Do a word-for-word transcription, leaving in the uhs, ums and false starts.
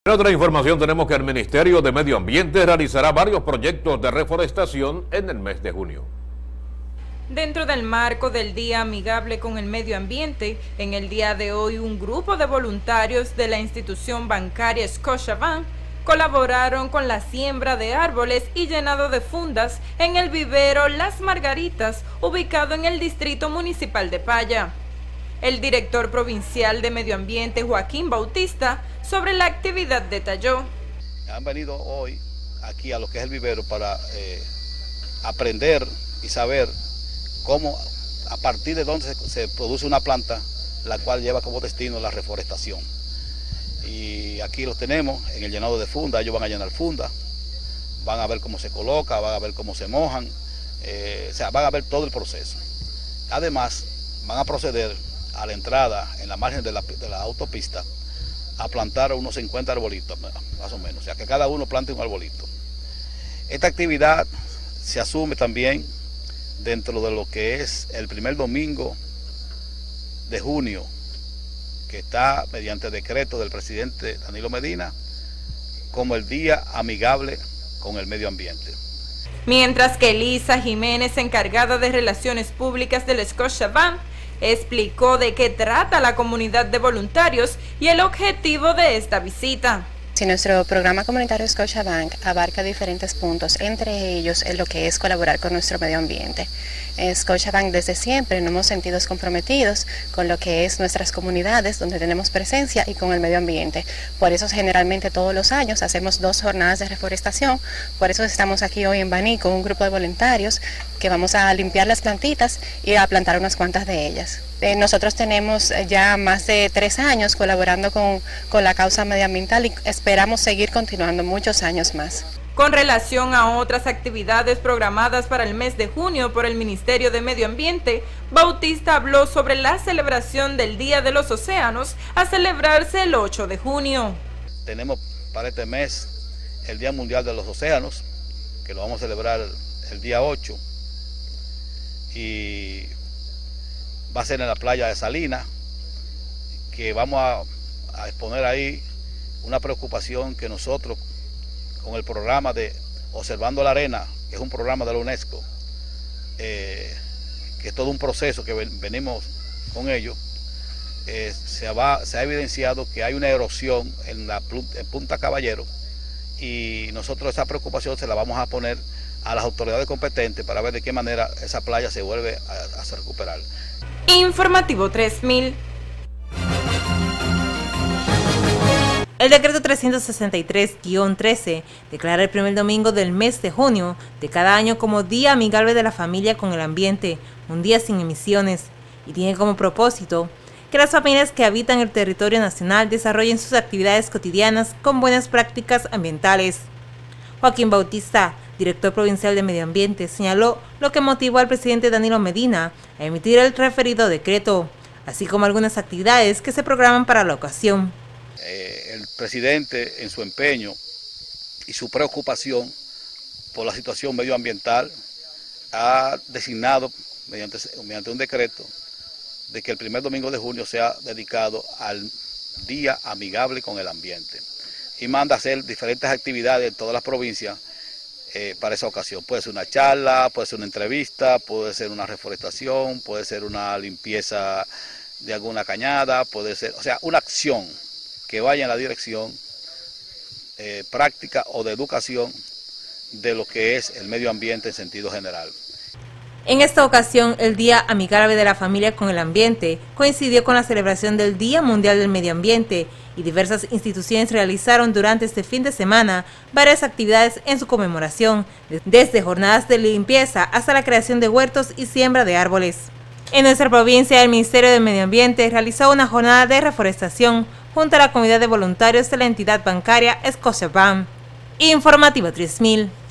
En otra información tenemos que el Ministerio de Medio Ambiente realizará varios proyectos de reforestación en el mes de junio. Dentro del marco del Día Amigable con el Medio Ambiente, en el día de hoy un grupo de voluntarios de la institución bancaria Scotiabank colaboraron con la siembra de árboles y llenado de fundas en el vivero Las Margaritas, ubicado en el Distrito Municipal de Paya. El director provincial de Medio Ambiente, Joaquín Bautista, sobre la actividad detalló. Han venido hoy aquí a lo que es el vivero para eh, aprender y saber cómo, a partir de dónde se, se produce una planta, la cual lleva como destino la reforestación. Y aquí los tenemos en el llenado de funda. Ellos van a llenar funda, van a ver cómo se coloca, van a ver cómo se mojan, eh, o sea, van a ver todo el proceso. Además, van a proceder a la entrada, en la margen de la, de la autopista, a plantar unos cincuenta arbolitos, más o menos, o sea, que cada uno plante un arbolito. Esta actividad se asume también dentro de lo que es el primer domingo de junio, que está mediante decreto del presidente Danilo Medina, como el Día Amigable con el Medio Ambiente. Mientras que Elisa Jiménez, encargada de Relaciones Públicas del Scotiabank, explicó de qué trata la comunidad de voluntarios y el objetivo de esta visita. Sí, nuestro programa comunitario Scotiabank abarca diferentes puntos, entre ellos en lo que es colaborar con nuestro medio ambiente. En Scotiabank desde siempre nos hemos sentido comprometidos con lo que es nuestras comunidades donde tenemos presencia y con el medio ambiente. Por eso generalmente todos los años hacemos dos jornadas de reforestación. Por eso estamos aquí hoy en Baní con un grupo de voluntarios que vamos a limpiar las plantitas y a plantar unas cuantas de ellas. Eh, nosotros tenemos ya más de tres años colaborando con, con la causa medioambiental y esperamos seguir continuando muchos años más. Con relación a otras actividades programadas para el mes de junio por el Ministerio de Medio Ambiente, Bautista habló sobre la celebración del Día de los Océanos a celebrarse el ocho de junio. Tenemos para este mes el Día Mundial de los Océanos, que lo vamos a celebrar el día ocho, y va a ser en la playa de Salinas, que vamos a, a exponer ahí una preocupación que nosotros, con el programa de Observando la Arena, que es un programa de la UNESCO, eh, que es todo un proceso que ven, venimos con ello, eh, se, va, se ha evidenciado que hay una erosión en la en Punta Caballero, y nosotros esa preocupación se la vamos a poner a las autoridades competentes para ver de qué manera esa playa se vuelve a, a recuperar. Informativo tres mil. El decreto trescientos sesenta y tres guión trece declara el primer domingo del mes de junio de cada año como Día Amigable de la Familia con el Ambiente, un día sin emisiones, y tiene como propósito que las familias que habitan el territorio nacional desarrollen sus actividades cotidianas con buenas prácticas ambientales. Joaquín Bautista, director provincial de Medio Ambiente, señaló lo que motivó al presidente Danilo Medina a emitir el referido decreto, así como algunas actividades que se programan para la ocasión. Eh, el presidente, en su empeño y su preocupación por la situación medioambiental, ha designado mediante, mediante un decreto de que el primer domingo de junio sea dedicado al Día Amigable con el Ambiente, y manda a hacer diferentes actividades en todas las provincias eh, para esa ocasión. Puede ser una charla, puede ser una entrevista, puede ser una reforestación, puede ser una limpieza de alguna cañada, puede ser, o sea, una acción que vaya en la dirección eh, práctica o de educación de lo que es el medio ambiente en sentido general. En esta ocasión, el Día Amigable de la Familia con el Ambiente coincidió con la celebración del Día Mundial del Medio Ambiente, y diversas instituciones realizaron durante este fin de semana varias actividades en su conmemoración, desde jornadas de limpieza hasta la creación de huertos y siembra de árboles. En nuestra provincia, el Ministerio de Medio Ambiente realizó una jornada de reforestación junto a la comunidad de voluntarios de la entidad bancaria Scotiabank. Informativo tres mil.